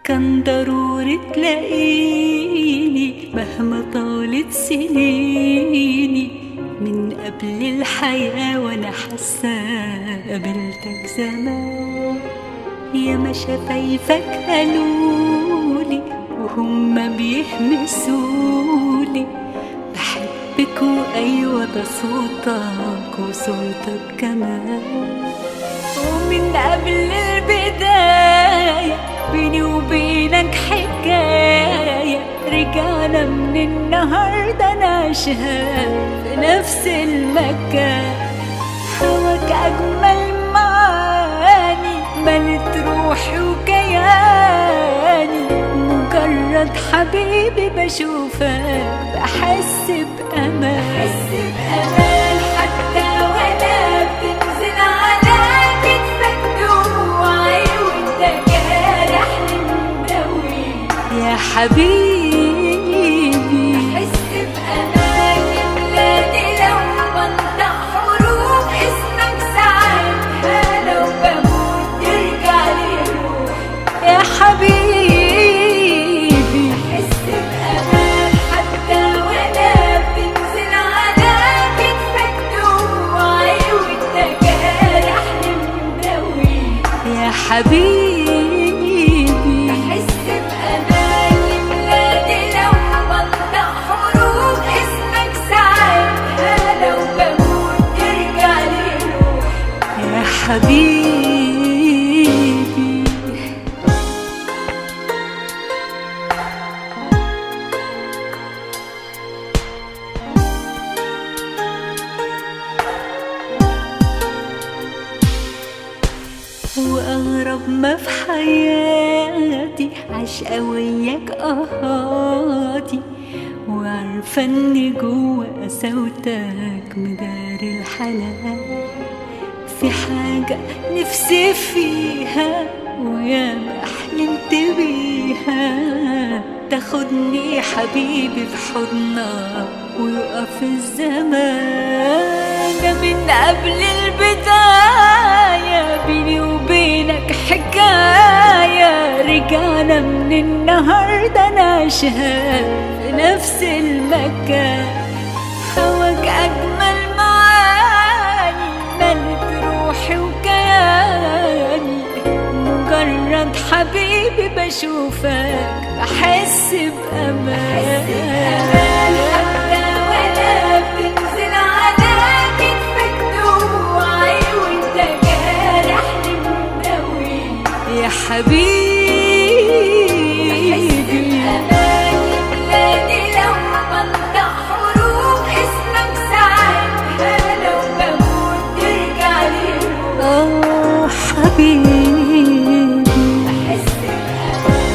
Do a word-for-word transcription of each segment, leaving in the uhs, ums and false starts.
كان ضروري تلاقيني مهما طالت سنيني، من قبل الحياة وانا حاسة قابلتك زمان. يا ما شفايفك قالولي وهم بيهمسولي بحبك، وايوه ده صوتك وصوتك كمان. ومن قبل البداية بيني وبينك حكاية، رجعنا من النهاردة نعيشها في نفس المكان. هواك أجمل معاني ملت روحي وكياني، مجرد حبيبي بشوفك بحس بأمان، بحس بأمان حتى وأنا بتنزل على كتفك دموعي وأنت جارحني مداوي يا حبيبي. بحس بأمان يملاني لو بنطق حروف اسمك ساعتها، لو بموت ترجع لي روح يا حبيبي. بحس بأمان حتى وأنا بتنزل على كتفك دموعي وأنت جارحني مداوي يا حبيبي. بحس بأمان يملاني لو بنطق حروف اسمك ساعتها، لو بموت ترجع لي روح يا حبيبي. وأغرب ما في حياتي عشقة وياك أهاتي، وعارفة إن جوا قساوتك مداري الحنان. في حاجة نفسي فيها وياما حلمت بيها، تاخدني حبيبي في حضنك ويقف الزمان. ده من قبل البداية بيني وبينك حكاية، رجعنا من النهاردة نعيشها في نفس المكان. هواك أجمل معاني ملت روحي وكياني، مجرد حبيبي بشوفك بحس بأمان، حتى وأنا بتنزل على كتفك دموعي وأنت جارحني مداوي يا حبيبي. بحس بأمان يملاني لو بنطق حروف اسمك ساعتها، لو بموت ترجع لي روح آه حبيبي. بحس بأمان.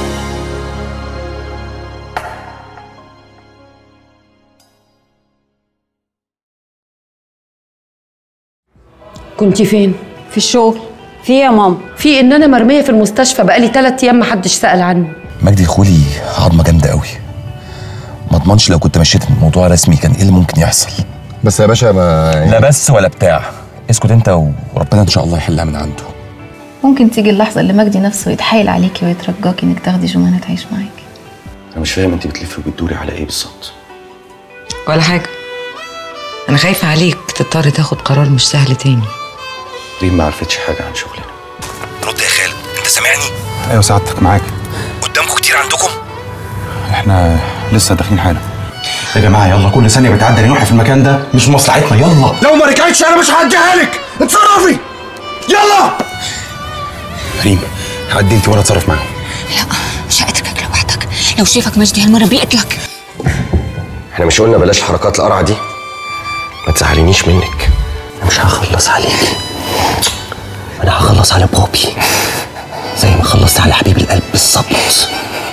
كنتي فين؟ في الشغل. في ايه يا ماما؟ في ان انا مرميه في المستشفى بقالي ثلاث ايام محدش سأل عني. مجدي خولي عظمه جامده قوي، ما اضمنش لو كنت مشيت الموضوع رسمي كان ايه اللي ممكن يحصل. بس يا باشا ما لا بس ولا بتاع، اسكت انت وربنا ان شاء الله يحلها من عنده. ممكن تيجي اللحظه اللي مجدي نفسه يتحايل عليكي ويترجاكي انك تاخدي جمانه تعيش معاكي. انا مش فاهم انت بتلفي وبتدوري على ايه بالظبط. ولا حاجه، انا خايفه عليك تضطر تاخد قرار مش سهل تاني. ريم ما عرفتش حاجه عن شغلنا. رد يا خالد، انت سامعني؟ ايوه سعادتك معاك. قدامكم كتير عندكم؟ احنا لسه داخلين حالا. يا جماعه يلا، كل ثانيه بتعدي نروح في المكان ده مش مصلحتنا. يلا لو ما رجعتش انا مش هعديها لك، اتصرفي يلا. ريم عدي انت وانا اتصرف معاهم. لا مش هقتلك لوحدك، لو شافك مجدي هالمره بيقتلك. احنا مش قلنا بلاش حركات القرعه دي؟ ما تزعلينيش منك. انا مش هخلص عليكي، انا هخلص على بوبي زي ما خلصت على حبيب القلب بالظبط.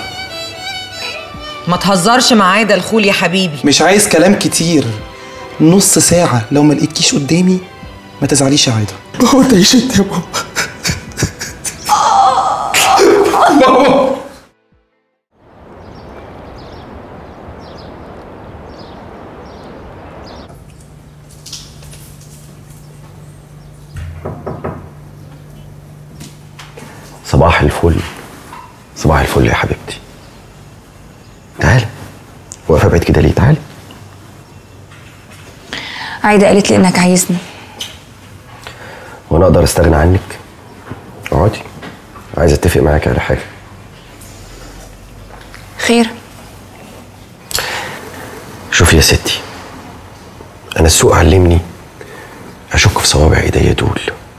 ما تهزرش مع عايده الخول يا حبيبي. مش عايز كلام كتير، نص ساعة لو ما لقيتكيش قدامي ما تزعليش يا عايده. هو انت عيشت يا بابا؟ بابا صباح الفل. صباح الفل يا حبيبتي. تعالي. واقفه بعيد كده ليه؟ تعالي. عايده قالت لي انك عايزني. وانا اقدر استغنى عنك؟ اقعدي، عايز اتفق معاكي على حاجه. خير؟ شوفي يا ستي، انا السوق علمني اشك في صوابع ايديا دول،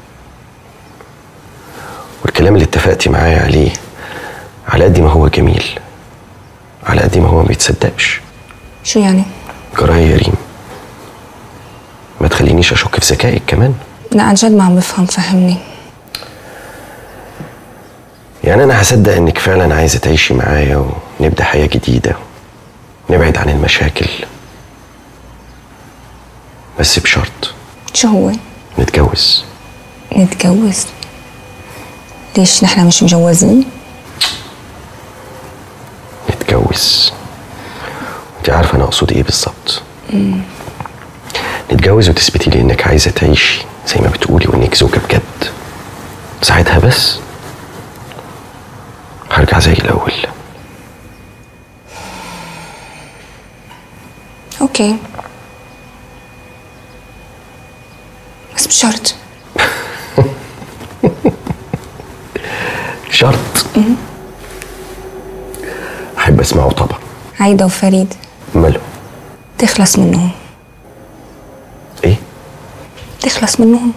والكلام اللي اتفقتي معايا عليه على قد ما هو جميل على قد ما هو ما بيتصدقش. شو يعني؟ جرايه يا ريم، ما تخلينيش اشك في ذكائك كمان. لا عن جد ما عم بفهم، فهمني. يعني انا هصدق انك فعلا عايزه تعيشي معايا ونبدا حياه جديده، نبعد عن المشاكل، بس بشرط. شو هو؟ نتجوز. نتجوز؟ ليش نحن مش مجوزين؟ نتجوز. انت عارفه انا اقصد ايه بالظبط. نتجوز وتثبتي لي انك عايزه تعيشي زي ما بتقولي وانك زوجه بجد. ساعتها بس هرجع زي الاول. اوكي، بس بشرط. شرط؟ احب اسمعه طبعا. عايده وفريد ماله؟ تخلص منهم. ايه؟ تخلص منهم.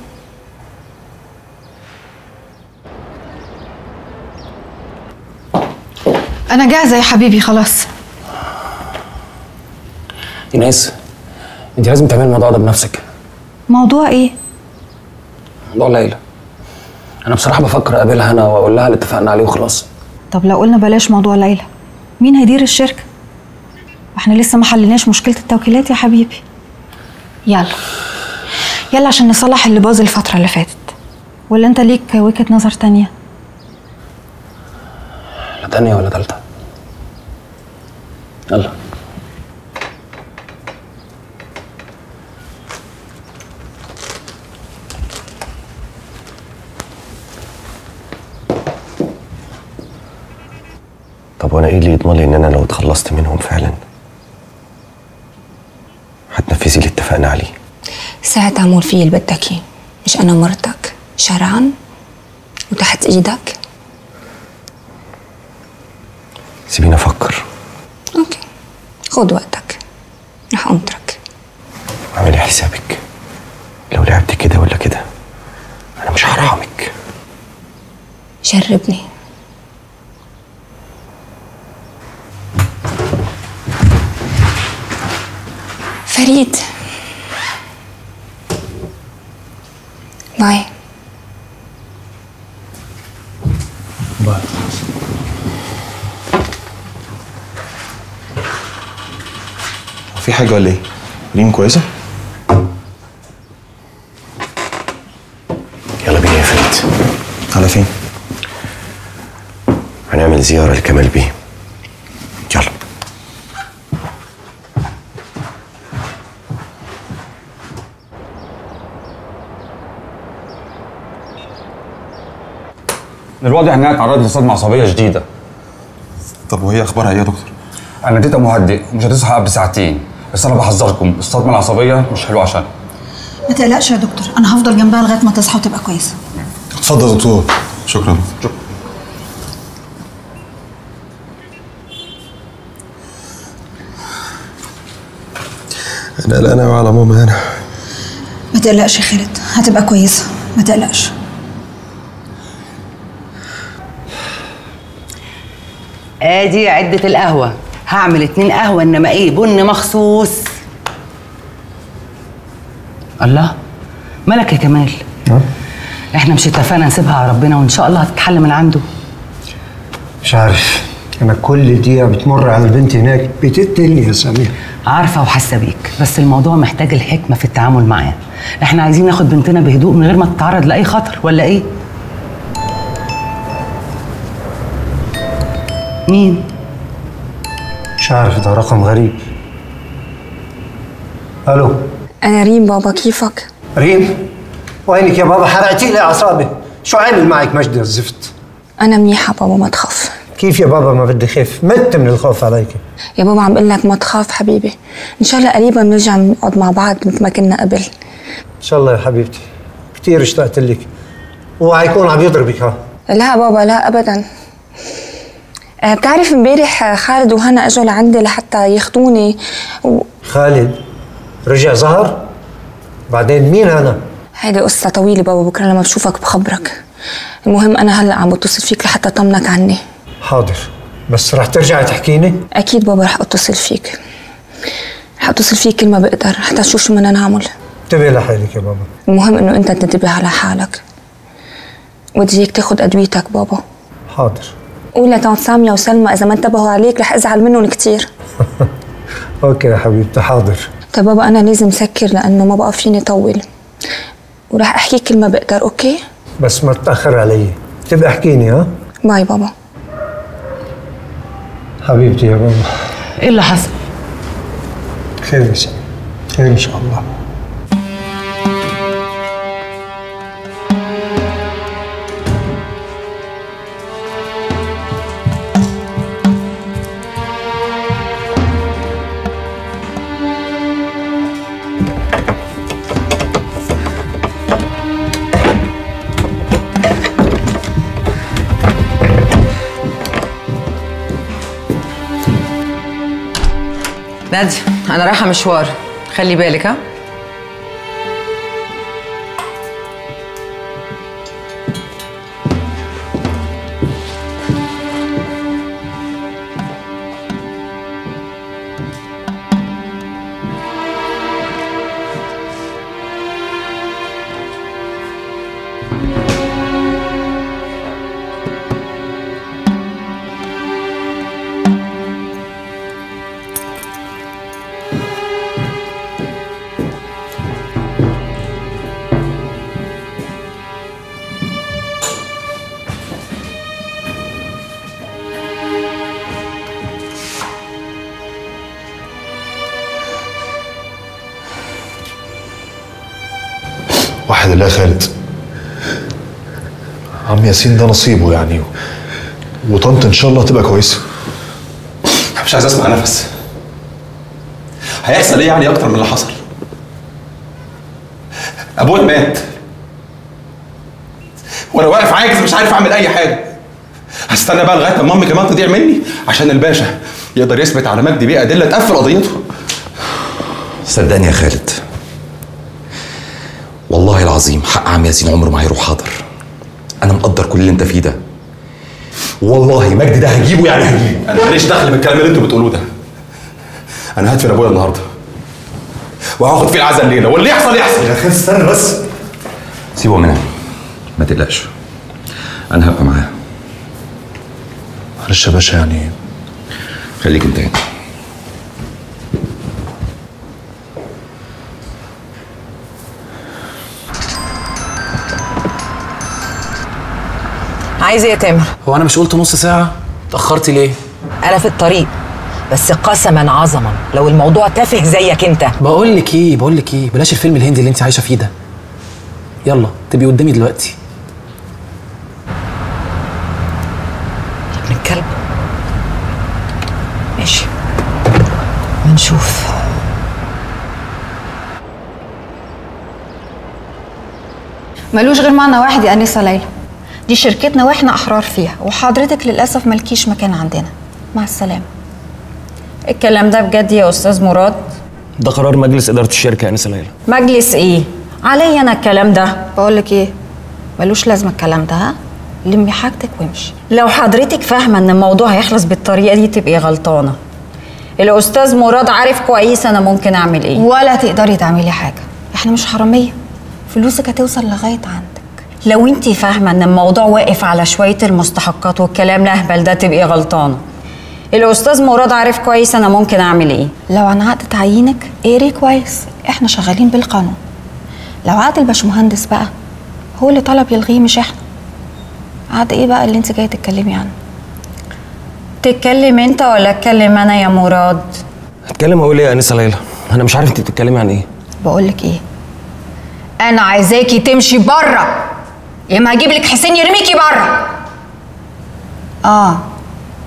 أنا جاهزة يا حبيبي خلاص. ايناس، انت لازم تعملي الموضوع ده بنفسك. موضوع ايه؟ موضوع ليلى. انا بصراحه بفكر اقابلها انا واقول لها اللي اتفقنا عليه وخلاص. طب لو قلنا بلاش موضوع ليلى، مين هيدير الشركة؟ واحنا لسه ما حليناش مشكلة التوكيلات يا حبيبي. يلا يلا عشان نصلح اللي باظ الفترة اللي فاتت. ولا انت ليك وجهة نظر تانية؟ لا تانية ولا تالتة. يلا. طب وانا ايه اللي يضمن لي ان انا لو اتخلصت منهم فعلا هتنفذي اللي اتفقنا عليه؟ ساعة عمول فيه اللي بدك اياه، مش انا مرتك شرعا وتحت ايدك. سيبيني افكر. اوكي، خد وقتك، رح انطرك. اعملي حسابك، لو لعبت كده ولا كده انا مش هرحمك. جربني. فريد، باي. باي. في حاجة ولا ايه؟ ريم كويسة؟ يلا بينا يا فريد. على فين؟ هنعمل زيارة لكمال بيه. يلا. من الواضح انها اتعرضت لصدمه عصبيه شديده. طب وهي اخبارها ايه يا دكتور؟ انا اديتها مهدئ ومش هتصحى قبل ساعتين، بس انا بحذركم الصدمه العصبيه مش حلوه عشان. ما تقلقش يا دكتور، انا هفضل جنبها لغايه ما تصحى وتبقى كويسه. اتفضل يا دكتور. شكرا. شكرا. انا قلقان قوي على ماما هنا. ما تقلقش يا خالد، هتبقى كويسه، ما تقلقش. ادي عدة القهوة، هعمل اتنين قهوة انما ايه بن مخصوص. الله، مالك يا كمال؟ أه؟ احنا مش اتفقنا نسيبها على ربنا وان شاء الله هتتحل من عنده؟ مش عارف، انا كل دقيقة بتمر على البنت هناك بتقتلني يا سمير. عارفة وحاسة بيك، بس الموضوع محتاج الحكمة في التعامل معاه. احنا عايزين ناخد بنتنا بهدوء من غير ما تتعرض لأي خطر، ولا ايه؟ مين؟ مش عارف، ده رقم غريب. الو. انا ريم بابا، كيفك؟ ريم؟ وينك يا بابا؟ حرقتي لي اعصابي. شو عامل معك مجدي الزفت؟ انا منيحة بابا، ما تخاف. كيف يا بابا ما بدي خاف؟ مت من الخوف عليك. يا بابا عم بقول لك ما تخاف حبيبي، ان شاء الله قريبا بنرجع نقعد مع بعض مثل ما كنا قبل. ان شاء الله يا حبيبتي، كثير اشتقت لك. اوعى يكون عم يضربك ها؟ لا بابا لا ابدا. أه بتعرف امبارح خالد وهنا اجوا لعندي لحتى ياخذوني و... خالد رجع ظهر؟ بعدين مين هنا؟ هيدي قصة طويلة بابا، بكره لما بشوفك بخبرك. المهم انا هلا عم بتصل فيك لحتى طمنك عني. حاضر، بس رح ترجعي تحكيني؟ اكيد بابا رح اتصل فيك. رح اتصل فيك كل ما بقدر حتى نشوف شو بدنا نعمل. انتبهي لحالك يا بابا. المهم انه انت تنتبه على حالك. بدي اياك تاخذ ادويتك بابا. حاضر. قول لتوت سامية وسلمى اذا ما انتبهوا عليك رح ازعل منهم كثير. اوكي يا حبيبتي حاضر. طيب بابا انا لازم سكر لانه ما بقى فيني طول، وراح احكيك كل ما بقدر. اوكي؟ بس ما تتاخر علي، تبقى احكيني ها؟ باي بابا. حبيبتي يا بابا. ايه اللي حصل؟ خير يا سيدي، خير ان شاء الله. نادي انا رايحه مشوار، خلي بالك. ها واحد الله يا خالد، عم ياسين ده نصيبه يعني، وطنط ان شاء الله تبقى كويسه. مش عايز اسمع نفس. هيحصل ايه يعني اكتر من اللي حصل؟ ابويا مات وانا واقف عاجز مش عارف اعمل اي حاجه. هستنى بقى لغايه اما امي كمان تضيع مني عشان الباشا يقدر يثبت على مجدي بيه ادله تقفل قضيته. صدقني يا خالد، والله العظيم حق عم ياسين عمره ما هيروح حاضر. انا مقدر كل اللي انت فيه ده، والله مجدي ده هجيبه يعني هجيبه. انا ماليش دخل بالكلام اللي انتوا بتقولوه ده. انا هدفن ابويا النهارده وهاخد فيه العزا الليله، واللي يحصل يحصل. يا خالد استنى بس، سيبه منها ما تقلقش، انا هبقى معاه. معلش يا باشا يعني خليك انت هنا. عايز ايه يا تامر؟ هو انا مش قلت نص ساعه؟ اتاخرتي ليه؟ انا في الطريق، بس قسما عظما لو الموضوع تافه زيك انت. بقول لك ايه بقول لك ايه بلاش الفيلم الهندي اللي انت عايشه فيه ده. يلا تبقي قدامي دلوقتي. ابن الكلب. ماشي ونشوف. ملوش غير معنى واحد يا انسه ليلى، دي شركتنا واحنا احرار فيها، وحضرتك للاسف مالكيش مكان عندنا. مع السلامه. الكلام ده بجد يا استاذ مراد؟ ده قرار مجلس اداره الشركه يا انسه ليلى. مجلس ايه؟ عليا انا الكلام ده. بقول لك ايه، ملوش لازمه الكلام ده. ها لمي حاجتك وامشي. لو حضرتك فاهمه ان الموضوع هيخلص بالطريقه دي تبقي غلطانه. الاستاذ مراد عارف كويس انا ممكن اعمل ايه. ولا تقدري تعملي حاجه، احنا مش حراميه، فلوسك هتوصل لغايه عندك. لو انتي فاهمه ان الموضوع واقف على شويه المستحقات والكلام الاهبل ده تبقي غلطانه. الاستاذ مراد عارف كويس انا ممكن اعمل ايه. لو عن عقد تعيينك اقري كويس، احنا شغالين بالقانون. لو عقد الباشمهندس بقى هو اللي طلب يلغيه مش احنا. عقد ايه بقى اللي انت جايه تتكلمي عنه؟ تتكلم انت ولا اتكلم انا يا مراد؟ اتكلم اقول ايه يا انسه ليلى؟ انا مش عارف انت بتتكلمي عن ايه. بقول لك ايه، انا عايزاكي تمشي بره، يا اما هجيب لك حسين يرميكي بره. اه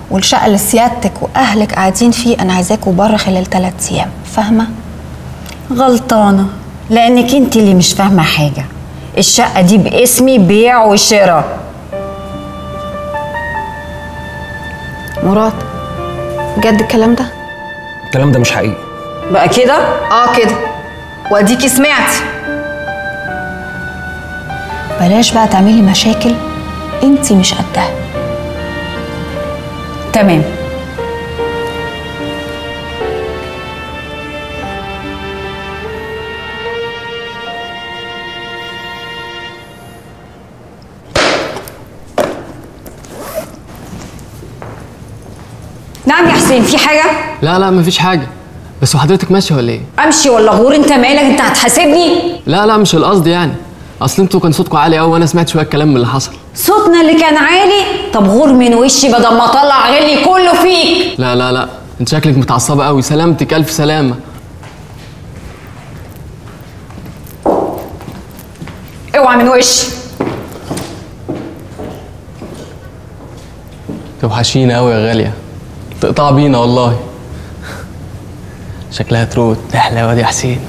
والشقه اللي سيادتك واهلك قاعدين فيه انا عايزاكوا بره خلال ثلاث ايام، فاهمه؟ غلطانه لانك انت اللي مش فاهمه حاجه. الشقه دي باسمي بيع وشراء. مراد بجد الكلام ده؟ الكلام ده مش حقيقي. بقى كده؟ اه كده، واديكي سمعتي. بلاش بقى تعملي مشاكل انتي مش قدها. تمام. نعم يا حسين، في حاجة؟ لا لا مفيش حاجة، بس وحضرتك ماشية ولا ايه؟ امشي ولا غور؟ انت مالك؟ انت هتحاسبني؟ لا لا مش القصد يعني، اصل انتوا كان صوتكم عالي قوي وانا سمعت شوية كلام من اللي حصل. صوتنا اللي كان عالي؟ طب غور من وشي بدل ما اطلع غلي كله فيك. لا لا لا انت شكلك متعصبة قوي، سلامتك الف سلامة. اوعى من وشي. توحشينا قوي يا غالية، تقطع بينا والله. شكلها تروت تحلى واد يا حسين.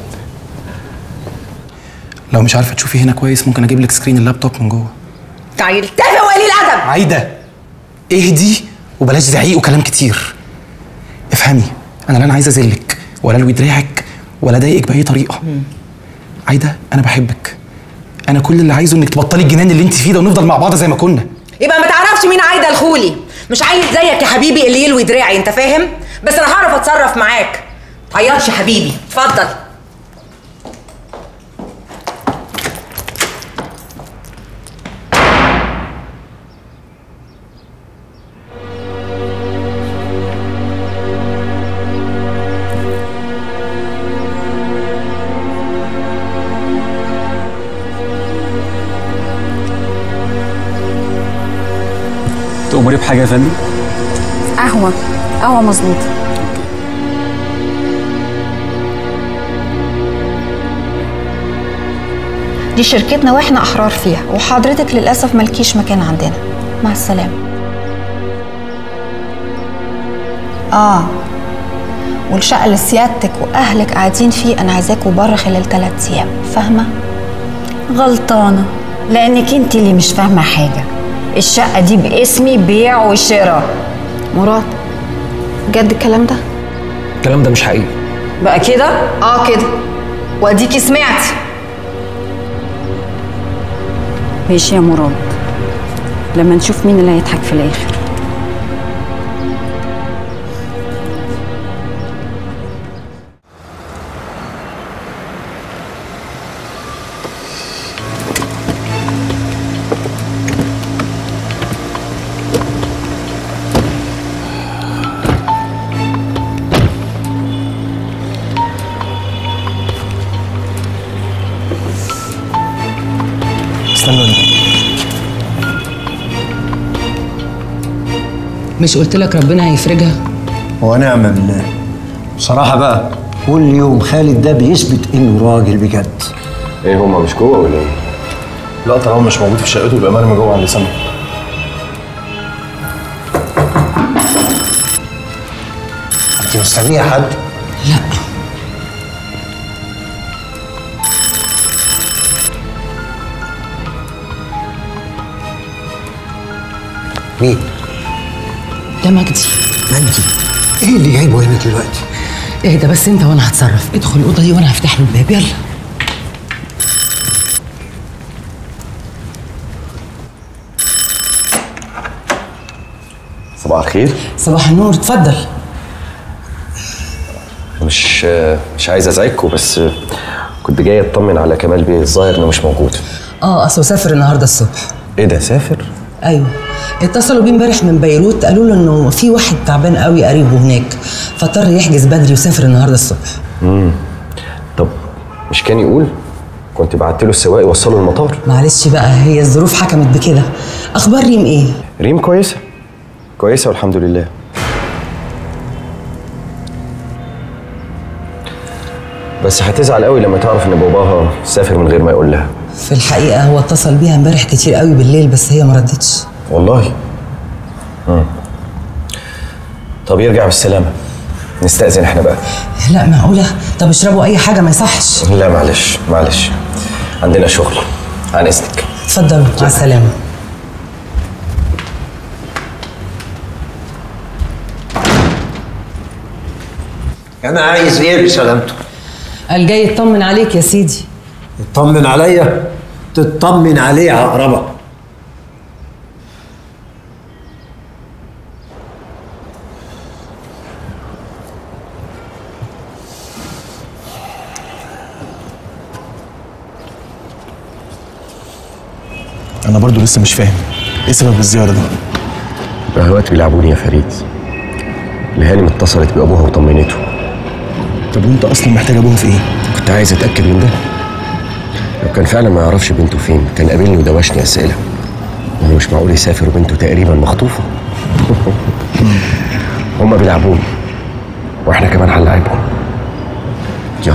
لو مش عارفه تشوفي هنا كويس ممكن اجيب لك سكرين اللابتوب من جوه. تعالي اتفق وقليل الادب. عايده اهدي وبلاش زعيق وكلام كتير. افهمي، انا لا انا عايزه اذلك ولا الوي دراعك ولا اضايقك باي طريقه. عايده انا بحبك، انا كل اللي عايزه انك تبطلي الجنان اللي انت فيه ده ونفضل مع بعض زي ما كنا. يبقى ما تعرفش مين عايده الخولي، مش عايز زيك يا حبيبي اللي يلوي دراعي، انت فاهم؟ بس انا هعرف اتصرف معاك. تعيطش يا حبيبي، اتفضل. تأمري بحاجة يا فندم؟ قهوه قهوه مظبوطه. دي شركتنا واحنا احرار فيها، وحضرتك للاسف مالكيش مكان عندنا. مع السلامه. اه والشقه اللي سيادتك واهلك قاعدين فيه انا عايزاكوا بره خلال ثلاث ايام، فاهمه؟ غلطانه لانك انت اللي مش فاهمه حاجه. الشقه دي باسمي بيع وشراء. مراد بجد الكلام ده؟ الكلام ده مش حقيقي. بقى كده؟ اه كده، واديكي سمعتي. ماشي يا مراد، لما نشوف مين اللي هيضحك في الاخر. استنوني. مش قلت لك ربنا هيفرجها؟ ونعم بالله. بصراحة بقى كل يوم خالد ده بيثبت انه راجل بجد. ايه هما مش جوه ولا ايه؟ لا طالما مش موجود في شقته يبقى مرمي جوه عند سما. انت مستنية حد؟ لا. مين؟ ده مجدي. مجدي؟ ايه اللي جايبه هنا دلوقتي؟ اهدى بس انت وانا هتصرف. ادخل الاوضه دي وانا هفتح له الباب. يلا. صباح الخير. صباح النور، اتفضل. مش مش عايز ازعجكوا بس كنت جاي اطمن على كمال بيه، الظاهر انه مش موجود. اه اصله سافر النهارده الصبح. ايه ده سافر؟ ايوه اتصلوا بيه امبارح من بيروت، قالوا له انه في واحد تعبان قوي قريبه هناك، فاضطر يحجز بدري وسافر النهارده الصبح. امم طب مش كان يقول؟ كنت بعت له السواق يوصله المطار. معلش بقى هي الظروف حكمت بكده. اخبار ريم ايه؟ ريم كويسه كويسه والحمد لله. بس هتزعل قوي لما تعرف ان باباها سافر من غير ما يقول لها. في الحقيقه هو اتصل بيها امبارح كتير قوي بالليل بس هي ما ردتش. والله؟ امم طب يرجع بالسلامه. نستأذن احنا بقى. لا معقوله؟ طب اشربوا اي حاجه ما يصحش. لا معلش معلش، عندنا شغل. عن اذنك. اتفضلوا مع السلامه. انا عايز ايه بسلامته؟ قال جاي يطمن عليك يا سيدي. يطمن عليا؟ تطمن عليه عقربه. انا برضو لسه مش فاهم ايه سبب الزياره دي. بهوات بيلعبوني يا فريد. الهانم اتصلت بابوها وطمنته. طب وانت اصلا محتاج ابوها في ايه؟ كنت عايز اتاكد من ده. لو كان فعلا ما يعرفش بنته فين كان قابلني ودوشني اسئله. يعني مش معقول يسافر وبنته تقريبا مخطوفه. هما بيلعبوني واحنا كمان هنلاعبهم. يلا.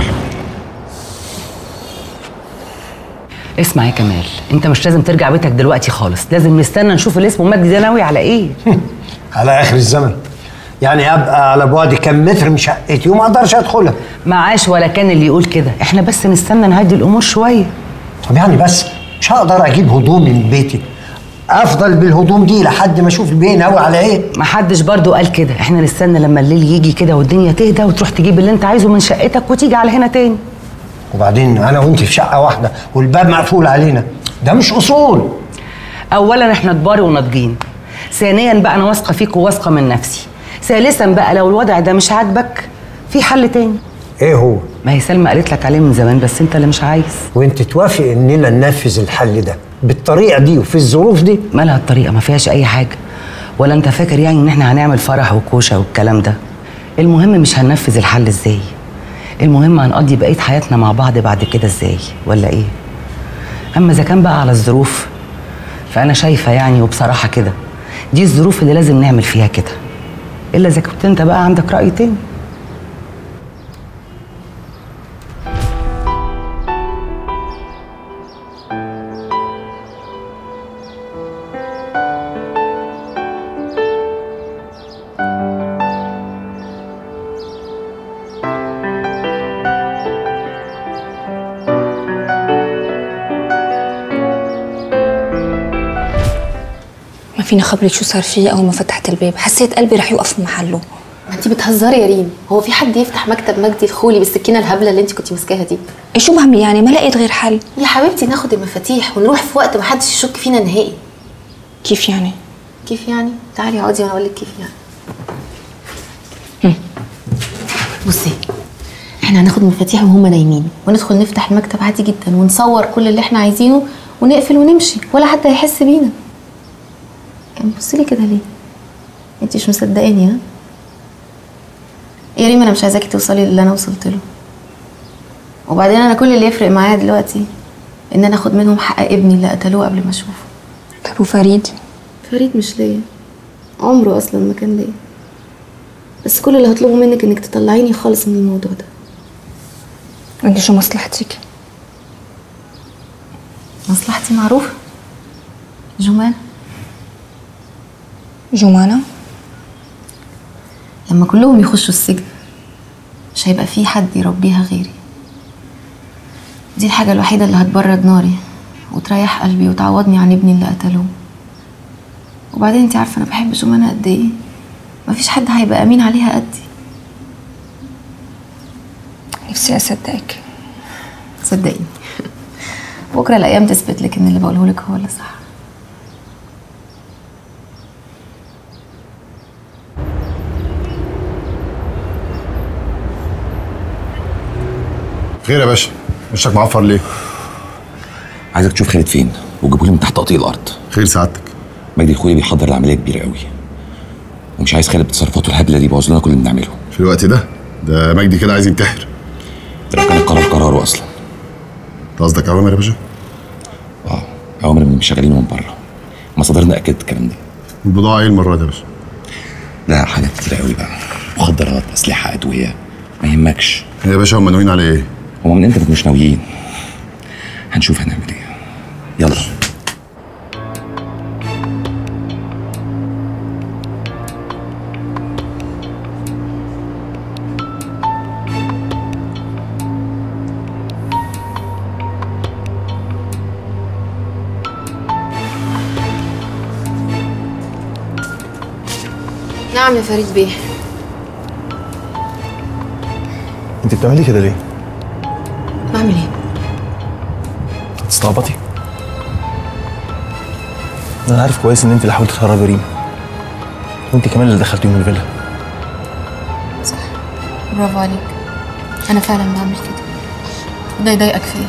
اسمع يا كمال، انت مش لازم ترجع بيتك دلوقتي خالص، لازم نستنى نشوف الاسم ومجدي ده ناوي على ايه. على اخر الزمن. يعني ابقى على بعد كام متر من شقتي وما اقدرش ادخلها. معاش ولا كان اللي يقول كده، احنا بس نستنى نهدي الامور شويه. طب يعني بس مش هقدر اجيب هدوم من بيتي، افضل بالهدوم دي لحد ما اشوف البيه ناوي على ايه؟ محدش برضو قال كده، احنا نستنى لما الليل يجي كده والدنيا تهدى وتروح تجيب اللي انت عايزه من شقتك وتيجي على هنا تاني. وبعدين انا وانت في شقه واحده والباب مقفول علينا، ده مش اصول. اولا احنا كبار وناضجين، ثانيا بقى انا واثقه فيك وواثقه من نفسي، ثالثا بقى لو الوضع ده مش عاجبك في حل تاني. ايه هو؟ ما هي سلمى قالت لك عليه من زمان بس انت اللي مش عايز. وانت توافق اننا ننفذ الحل ده بالطريقه دي وفي الظروف دي؟ مالها الطريقه؟ ما فيهاش اي حاجه. ولا انت فاكر يعني ان احنا هنعمل فرح وكوشه والكلام ده؟ المهم مش هننفذ الحل ازاي، المهم هنقضي بقيه حياتنا مع بعض بعد كده ازاي، ولا ايه؟ اما اذا كان بقى على الظروف فانا شايفه يعني وبصراحه كده دي الظروف اللي لازم نعمل فيها كده، الا اذا كنت انت بقى عندك راي تاني. فيني خبرك شو صار فيه اول ما فتحت الباب، حسيت قلبي رح يوقف في محله. ما انت بتهزري يا ريم، هو في حد يفتح مكتب مجدي الخولي بالسكينه الهبله اللي انت كنتي ماسكاها دي؟ ايه شو بعمل يعني؟ ما لقيت غير حل. يا حبيبتي ناخد المفاتيح ونروح في وقت ما حدش يشك فينا نهائي. كيف يعني؟ كيف يعني؟ تعالي اقعدي وانا اقول لك كيف يعني. بصي احنا هناخد المفاتيح وهم نايمين وندخل نفتح المكتب عادي جدا ونصور كل اللي احنا عايزينه ونقفل ونمشي ولا حد هيحس بينا. يعني بصي لي كده ليه؟ انت مش مصدقاني؟ ها يا ريم انا مش عايزاكي توصلي للي انا وصلت له. وبعدين انا كل اللي يفرق معايا دلوقتي ان انا اخد منهم حق ابني اللي قتلوه قبل ما اشوفه. طب وفريد؟ فريد مش ليا، عمره اصلا ما كان ليا. بس كل اللي هطلبه منك انك تطلعيني خالص من الموضوع ده. انت شو مصلحتك؟ مصلحتي معروفه. جمان. جمانة؟ لما كلهم يخشوا السجن مش هيبقى في حد يربيها غيري. دي الحاجة الوحيدة اللي هتبرد ناري وتريح قلبي وتعوضني عن ابني اللي قتلوه. وبعدين انت عارفة انا بحب جمانة قد ايه، مفيش حد هيبقى امين عليها قدي. نفسي اصدقك. صدقيني بكرة الايام تثبت لك ان اللي بقوله لك هو اللي صح. خير يا باشا، وشك معفر ليه؟ عايزك تشوف خالد فين وتجيبه لي من تحت تقطيع الارض. خير سعادتك؟ مجدي الخولي بيحضر لعمليه كبيره قوي ومش عايز خالد بتصرفاته الهبله دي يبوظ لنا كل اللي بنعمله. في الوقت ده؟ ده مجدي كده عايز ينتحر. ده لو كان القرار قراره اصلا. انت قصدك اوامر يا باشا؟ اه اوامر من شغالين من بره. مصادرنا اكدت الكلام ده. البضاعه ايه المره دي يا باشا؟ لا حاجات كتير قوي بقى، مخدرات، اسلحه، ادويه، ما يهمكش. يا باشا هم ناويين على ايه؟ هم من امتى مش ناويين؟ هنشوف هنعمل ايه. يلا. نعم يا فريد بيه. انت بتعملي كده ليه؟ بعمل ايه؟ تستعبطي؟ انا عارف كويس ان انت اللي حاولتي تهربي ريم، وانت كمان اللي دخلتيهم الفيلا. صح، برافو عليك. انا فعلا بعمل كده. ده يضايقك فيا؟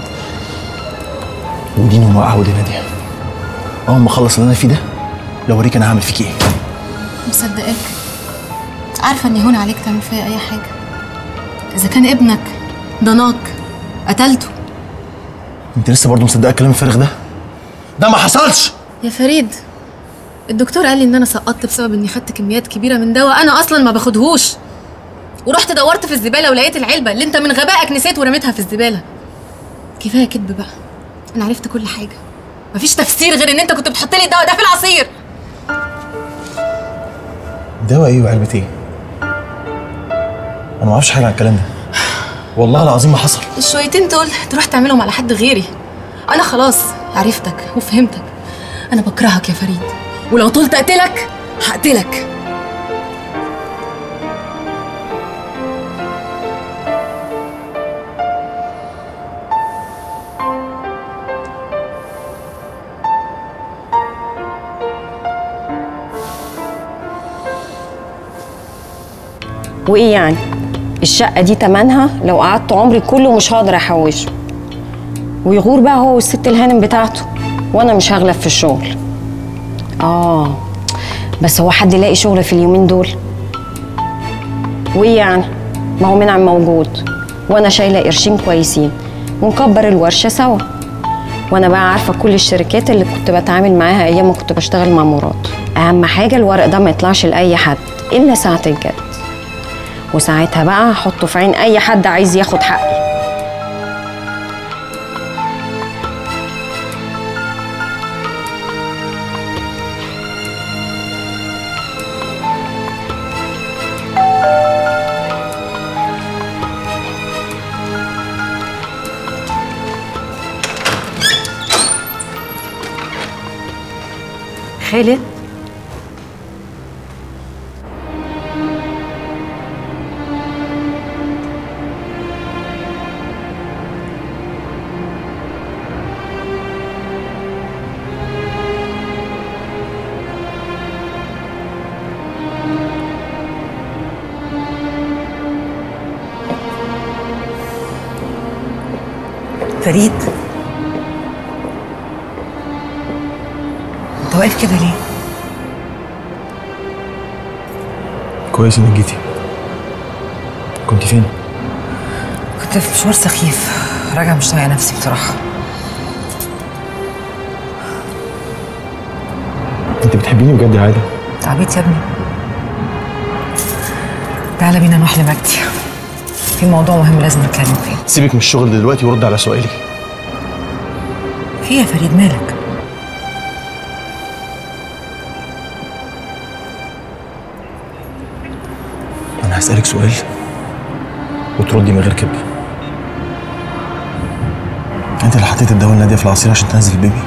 وديني وموقعه ودي ناديه. اول ما اخلص اللي انا فيه ده لو اوريك انا هعمل فيك ايه. مصدقاك. عارفه اني هون عليك تعمل فيا اي حاجه. اذا كان ابنك ضناك قتلته. انت لسه برضه مصدقه الكلام الفارغ ده؟ ده ما حصلش. يا فريد، الدكتور قال لي ان انا سقطت بسبب اني خدت كميات كبيره من دواء انا اصلا ما باخدهوش، ورحت دورت في الزباله ولقيت العلبه اللي انت من غبائك نسيت ورميتها في الزباله. كفايه كدب بقى، انا عرفت كل حاجه. مفيش تفسير غير ان انت كنت بتحط لي الدواء ده في العصير. دواء ايه وعلبه ايه؟ انا ما اعرفش حاجه عن الكلام ده، والله العظيم ما حصل. الشويتين دول تروح تعملهم على حد غيري. انا خلاص عرفتك وفهمتك. انا بكرهك يا فريد، ولو طولت اقتلك هقتلك. وايه يعني؟ الشقة دي تمنها لو قعدت عمري كله مش هقدر احوشه. ويغور بقى هو والست الهانم بتاعته، وانا مش هغلب في الشغل. اه بس هو حد يلاقي شغل في اليومين دول؟ وايه يعني؟ ما هو منعم موجود، وانا شايله قرشين كويسين، ونكبر الورشه سوا. وانا بقى عارفه كل الشركات اللي كنت بتعامل معاها ايام ما كنت بشتغل مع مراد. اهم حاجه الورق ده ما يطلعش لاي حد الا ساعه الجد، وساعتها بقى هحطه في عين اي حد عايز ياخد حقي. خالد، فريد، انت واقف كده ليه؟ كويس انك جيتي. كنت فين؟ كنت في مشوار سخيف، راجعه مش طايقه نفسي بصراحه. انت بتحبيني بجد يا عاده؟ انت عبيط يا ابني. تعالى بينا نروح لمجدي، في موضوع مهم لازم نتكلم فيه. سيبك من الشغل دلوقتي ورد على سؤالي. في يا فريد مالك؟ انا هسألك سؤال وتردي من غير كده. انت اللي حطيت الدواء النادية في العصير عشان تنزل البيبي؟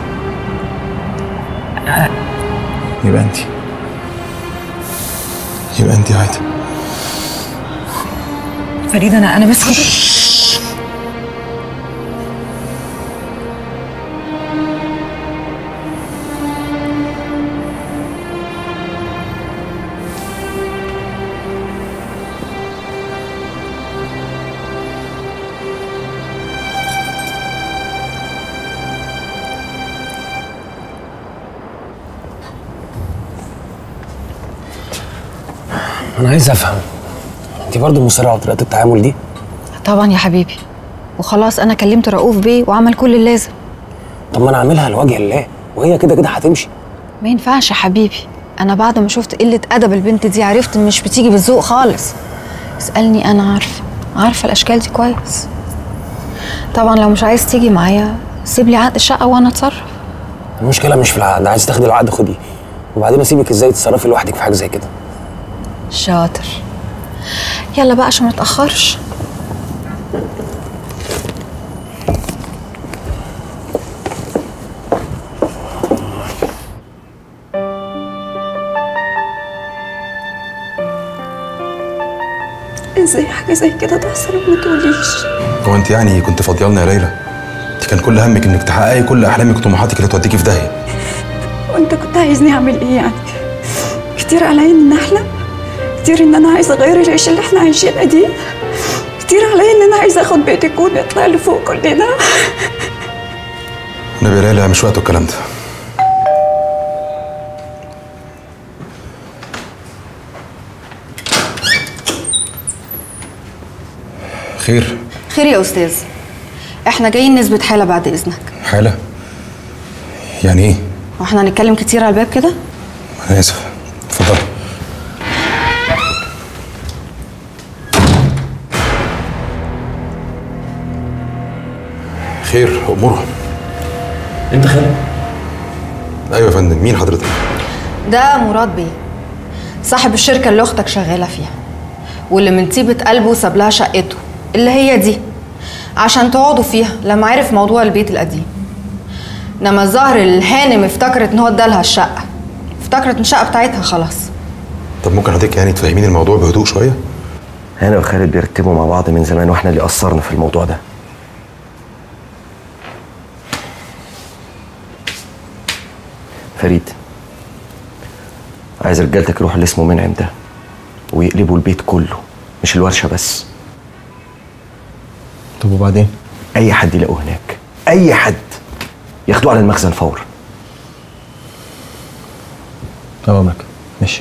أه. يبقى انت يبقى انت عايده. فريد انا انا بس كنت انا عايز افهم، انت برضه مصره على طريقه التعامل دي؟ طبعا يا حبيبي، وخلاص انا كلمت رؤوف بيه وعمل كل اللازم. طب ما انا اعملها لوجه الله، وهي كده كده هتمشي. ما ينفعش يا حبيبي، انا بعد ما شفت قله ادب البنت دي عرفت ان مش بتيجي بالذوق خالص. اسالني، انا عارفه عارفه الاشكال دي كويس. طبعا لو مش عايز تيجي معايا سيب لي عقد الشقه وانا اتصرف. المشكله مش في العقد، عايز تاخدي العقد خدي، وبعدين اسيبك ازاي تتصرفي لوحدك في حاجه زي كده. شاطر. يلا بقى عشان ما نتاخرش. ازاي حاجه زي كده تحصل وما تقوليش؟ هو انت يعني كنت فاضيه لنا يا ليلى؟ انت كان كل همك انك تحققي كل احلامك وطموحاتك اللي توديكي في داهيه. وانت كنت عايزني اعمل ايه يعني؟ كتير عليا ان احلم؟ كتير ان انا عايزه اغير العيشه اللي احنا عايشينها دي؟ كتير عليا ان انا عايزه اخد بيتك ونطلع لفوق كلنا؟ النبي يا ليلى مش وقته الكلام ده. خير؟ خير يا استاذ، احنا جايين نثبت حاله بعد اذنك. حالة؟ يعني ايه؟ واحنا هنتكلم كتير على الباب كده؟ انا اسف، اتفضل. خير، امورها. انت خالد؟ ايوه يا فندم، مين حضرتك؟ ده مراد بيه، صاحب الشركه اللي اختك شغاله فيها، واللي من طيبه قلبه ساب لها شقته اللي هي دي عشان تقعدوا فيها لما عرف موضوع البيت القديم. انما الظاهر الهانم افتكرت ان هو ادالها الشقه، افتكرت ان الشقه بتاعتها خلاص. طب ممكن حضرتك يعني تفهميني الموضوع بهدوء شويه؟ انا وخالد بيرتبوا مع بعض من زمان، واحنا اللي قصرنا في الموضوع ده. فريد، عايز رجالتك يروحوا اللي اسمه منعم ده ويقلبوا البيت كله، مش الورشه بس. طب وبعدين؟ اي حد يلاقوه هناك، اي حد ياخدوه على المخزن فورا. اوامرك. ماشي.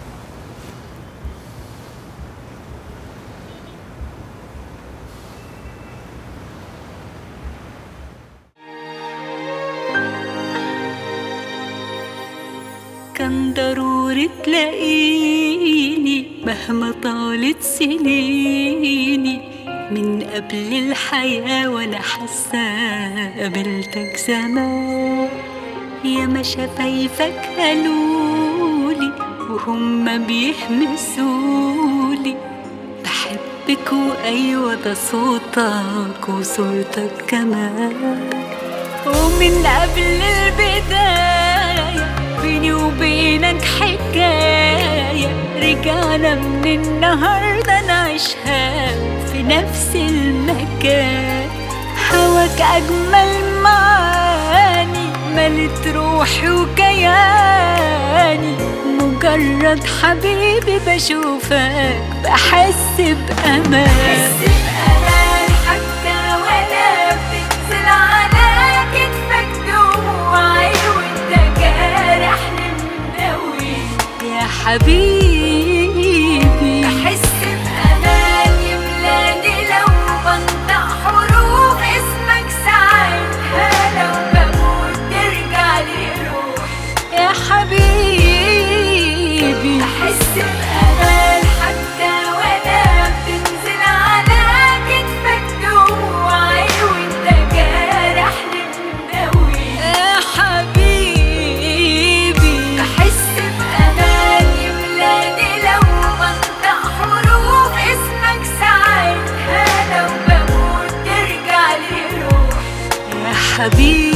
كان ضروري تلاقيني مهما طالت سنيني، من قبل الحياة وانا حاسة قابلتك زمان. يا ما شفايفك قالولي وهم بيهمسولي بحبك، وايوه ده صوتك وصورتك كمان. ومن قبل البداية بيني وبينك حكاية، رجعنا من النهاردة نعيشها في نفس المكان. هواك أجمل معاني ملت روحي وكياني، مجرد حبيبي بشوفك بحس بأمان. بحس بأمان حتى ولا بتنزل على كتفك دموعي، وانت جارحني منوي يا حبيبي. بحس بأمان يملاني لو بنطق حروف اسمك ساعتها، لو بموت ترجع لي روحي يا حبيبي. بحس بأمان حتى ولا بتنزل على كتفك دموعي، وانت جارحني منوي يا حبيبي. بحس بأمان يملاني لو بنطق حروف اسمك ساعتها، لو بموت ترجع لي روحي يا حبيبي.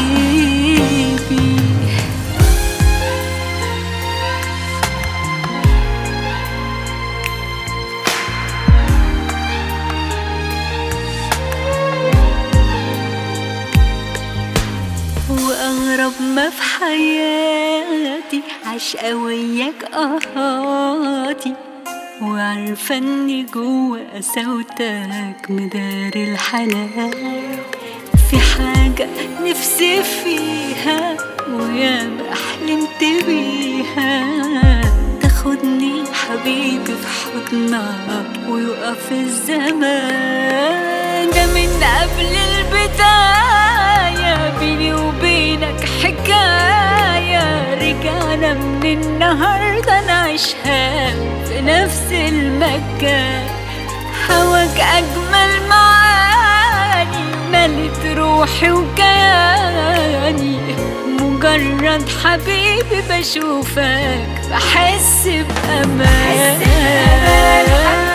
وأغرب ما في حياتي عشقة وياك قهاتي، وعارفة اني جوا قساوتك مداري الحنان. في حاجة نفسي فيها وياما حلمت بيها، تاخدني حبيبي في حضنك ويقف الزمان. ده من قبل البداية بيني وبينك حكاية، رجعنا من النهاردة نعيشها في نفس المكان. هواك أجمل معاني ملت روحي وكياني، مجرد حبيبي بشوفك بحس بأمان.